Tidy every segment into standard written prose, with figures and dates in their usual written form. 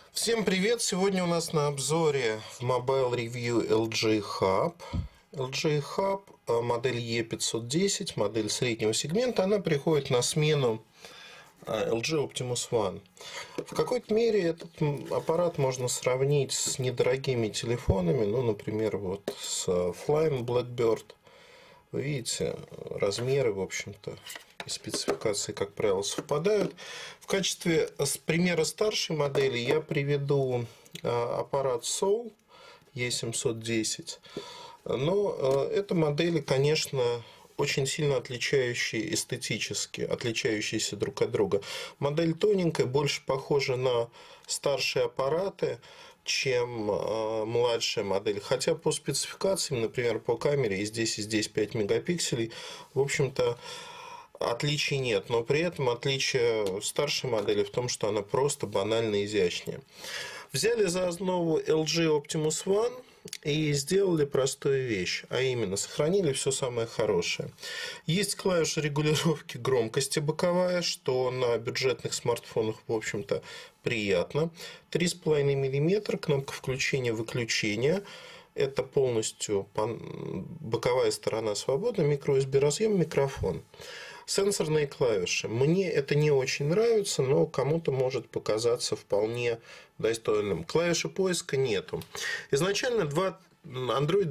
Всем привет! Сегодня у нас на обзоре в Mobile Review LG Hub. LG Hub модель E510, модель среднего сегмента. Она приходит на смену LG Optimus One. В какой-то мере этот аппарат можно сравнить с недорогими телефонами, ну, например, вот с Flyme Blackbird. Вы видите, размеры, в общем-то, и спецификации, как правило, совпадают. В качестве примера старшей модели я приведу аппарат Soul E710. Но это модели, конечно, очень сильно отличающие эстетически, отличающиеся друг от друга. Модель тоненькая, больше похожа на старшие аппараты, чем младшая модель. Хотя по спецификациям, например, по камере и здесь 5 мегапикселей, в общем-то, отличий нет. Но при этом отличие старшей модели в том, что она просто банально изящнее. Взяли за основу LG Optimus One и сделали простую вещь, а именно сохранили все самое хорошее. Есть клавиша регулировки громкости боковая, что на бюджетных смартфонах, в общем-то, приятно. 3,5 мм, кнопка включения-выключения. Это полностью боковая сторона свободна, microUSB разъем, микрофон. Сенсорные клавиши. Мне это не очень нравится, но кому-то может показаться вполне достойным. Клавиши поиска нету. Изначально Android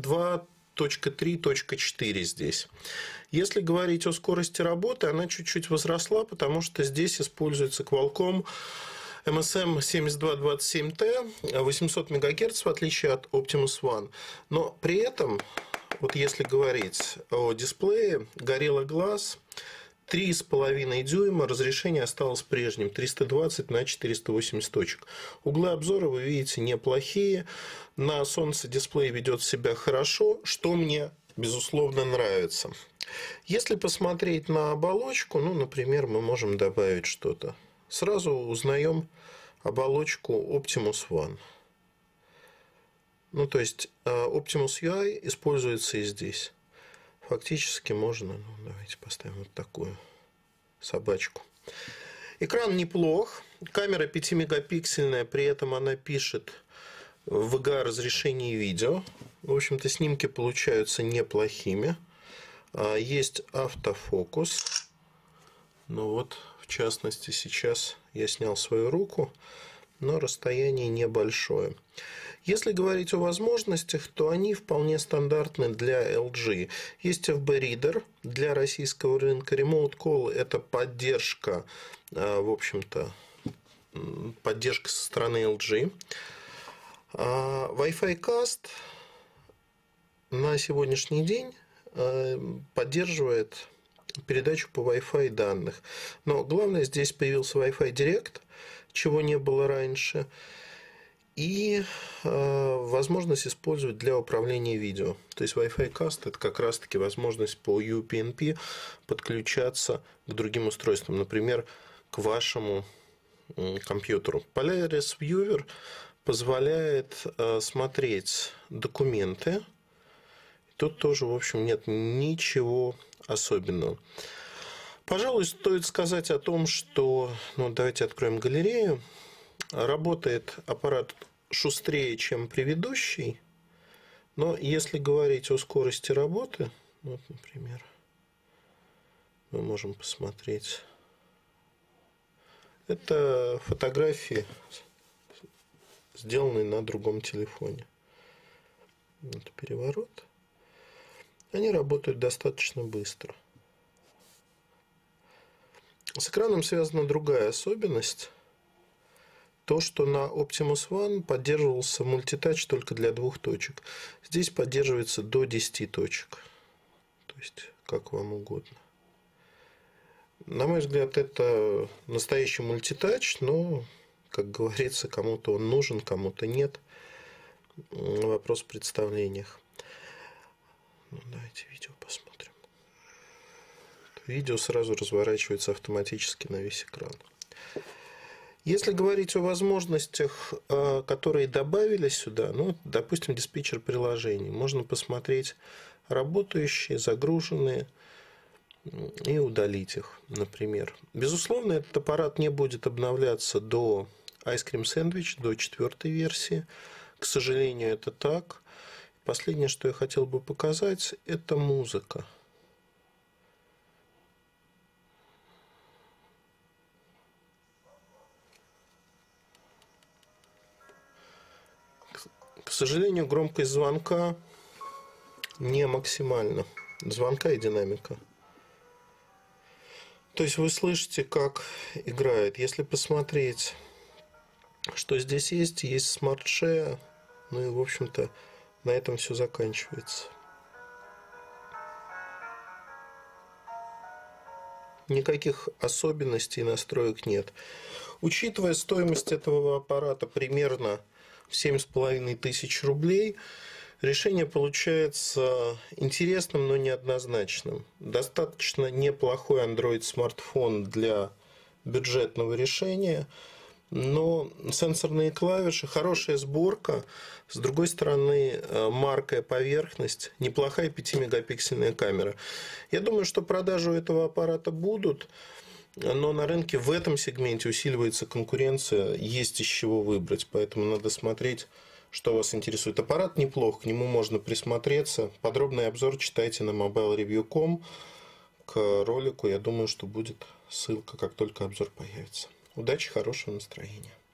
2.3.4 здесь. Если говорить о скорости работы, она чуть-чуть возросла, потому что здесь используется Qualcomm MSM 7227T 800 МГц, в отличие от Optimus One. Но при этом, вот если говорить о дисплее, Gorilla Glass 3,5 дюйма, разрешение осталось прежним, 320 на 480 точек. Углы обзора вы видите неплохие, на солнце дисплей ведет себя хорошо, что мне, безусловно, нравится. Если посмотреть на оболочку, ну, например, мы можем добавить что-то. Сразу узнаем оболочку Optimus One. Ну, то есть Optimus UI используется и здесь. Фактически можно, ну, давайте поставим вот такую собачку. Экран неплох, камера 5-мегапиксельная, при этом она пишет в VGA разрешении видео. В общем-то, снимки получаются неплохими. Есть автофокус. Ну вот, в частности, сейчас я снял свою руку, но расстояние небольшое. Если говорить о возможностях, то они вполне стандартны для LG. Есть FB Reader для российского рынка. Remote Call – это поддержка, в общем-то, поддержка со стороны LG. Wi-Fi Cast на сегодняшний день поддерживает передачу по Wi-Fi данных. Но главное, здесь появился Wi-Fi Direct, чего не было раньше. И возможность использовать для управления видео. То есть Wi-Fi Cast – это как раз-таки возможность по UPnP подключаться к другим устройствам, например, к вашему компьютеру. Polaris Viewer позволяет смотреть документы. Тут тоже, в общем, нет ничего особенного. Пожалуй, стоит сказать о том, что, ну, давайте откроем галерею. Работает аппарат шустрее, чем предыдущий, но если говорить о скорости работы, вот, например, мы можем посмотреть. Это фотографии, сделанные на другом телефоне. Вот переворот. Они работают достаточно быстро. С экраном связана другая особенность. То, что на Optimus One поддерживался мультитач только для 2 точек. Здесь поддерживается до 10 точек. То есть, как вам угодно. На мой взгляд, это настоящий мультитач, но, как говорится, кому-то он нужен, кому-то нет. Вопрос в представлениях. Ну, давайте видео посмотрим. Видео сразу разворачивается автоматически на весь экран. Если говорить о возможностях, которые добавили сюда, ну, допустим, диспетчер приложений, можно посмотреть работающие, загруженные и удалить их, например. Безусловно, этот аппарат не будет обновляться до Ice Cream Sandwich до 4-й версии. К сожалению, это так. Последнее, что я хотел бы показать, это музыка. К сожалению, громкость звонка не максимальна. Звонка и динамика. То есть вы слышите, как играет. Если посмотреть, что здесь есть Smart Share. Ну и, в общем-то, на этом все заканчивается. Никаких особенностей настроек нет. Учитывая стоимость этого аппарата примерно в 7500 рублей, решение получается интересным, но неоднозначным. Достаточно неплохой Android смартфон для бюджетного решения, но сенсорные клавиши, хорошая сборка, с другой стороны, маркая поверхность, неплохая 5-мегапиксельная камера. Я думаю, что продажи у этого аппарата будут, но на рынке в этом сегменте усиливается конкуренция, есть из чего выбрать, поэтому надо смотреть, что вас интересует. Аппарат неплох, к нему можно присмотреться. Подробный обзор читайте на mobilereview.com. К ролику, я думаю, что будет ссылка, как только обзор появится. Удачи, хорошего настроения.